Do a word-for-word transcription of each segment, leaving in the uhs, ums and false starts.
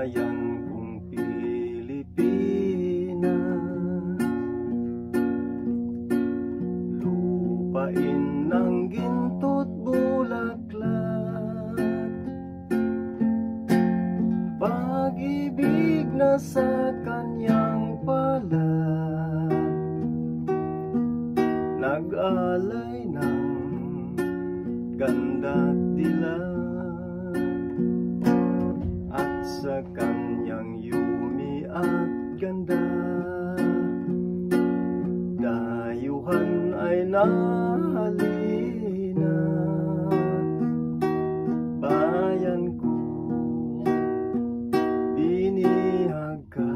bayan kong Pilipinas, lupain ng ginto't bulaklak, pag-ibig na sa kanyang palad, nag-alay ng ganda't dilag, at sa kanyang yumi at ganda, dayuhan ay nahalina. Bayan ko, binihag ka,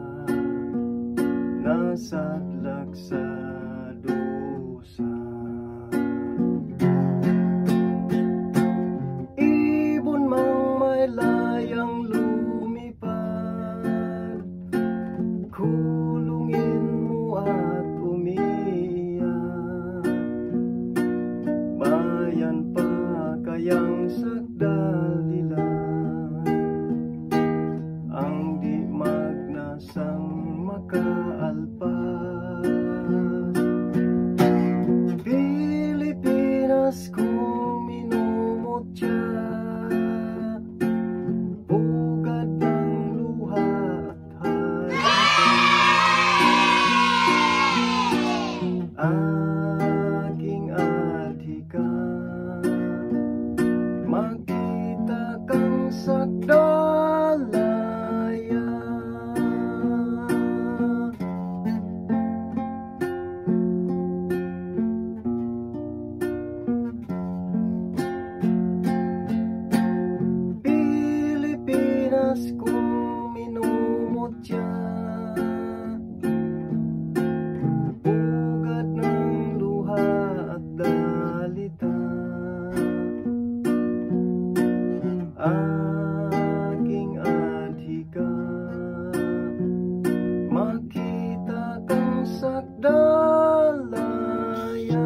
nasadlak sa dusa. Ibon mang may layang lumipad, kulungin mo at umiyak. Bayan pa kayang sagdalilan, ang di magnasang makaalpas. Pilipinas kong minumutya, bugad ng luha at halika, aking adhika, makita kang sagdalaya. Pilipinas kong minumutya, bugad ng luha at dalita, aking adhika, makita kang sagdalaya.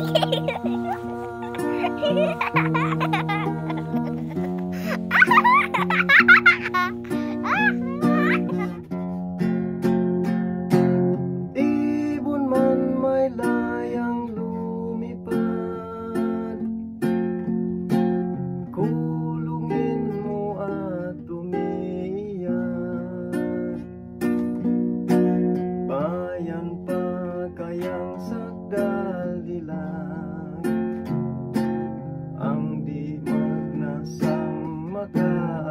Ibon man may layang lumipad, kulungin mo at umiyak. Bayan pa kayang sagdalilan, ang di magnasang maka